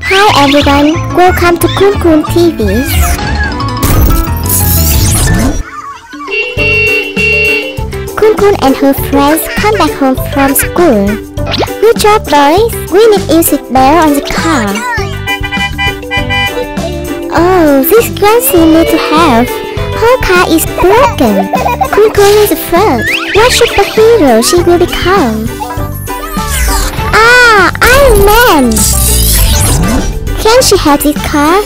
Hi everyone, welcome to KunKun TV. KunKun and her friends come back home from school. Good job boys, we need music there on the car. Oh, this girl seems need to help. Her car is broken. KunKun is afraid. What superhero she will become? Ah, Iron Man! Can she have this car?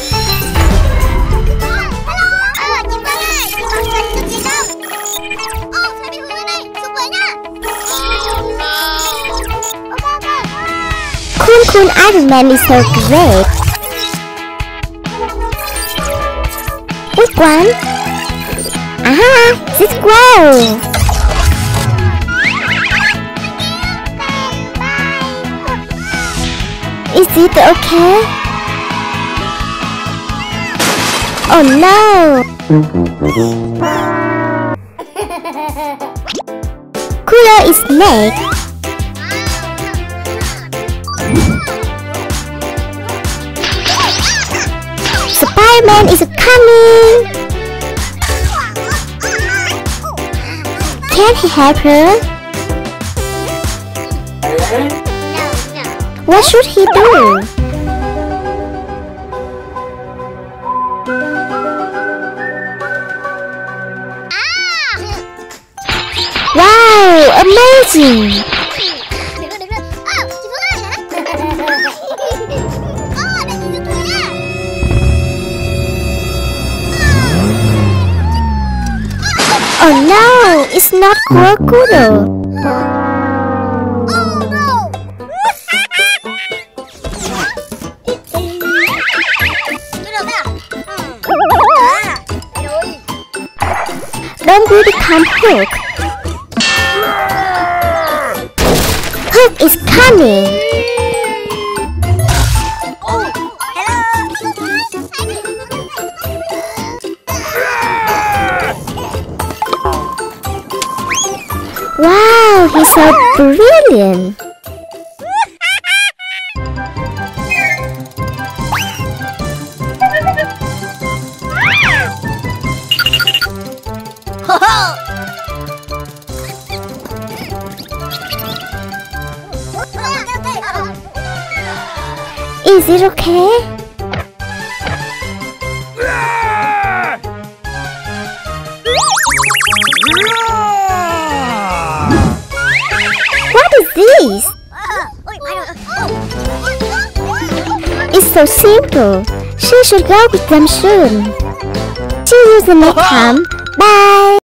KunKun Iron Man is so great. Which one? Aha! This grow! Is it okay? Oh no! Cooler is snake. Spider-Man is coming! Can he help her? What should he do? Wow! Amazing! Oh no! It's not crocodile! Don't we become Hook? Hook is coming! Wow, he's so brilliant! Is it okay? What is this? It's so simple. She should go with them soon. See you the next time. Bye!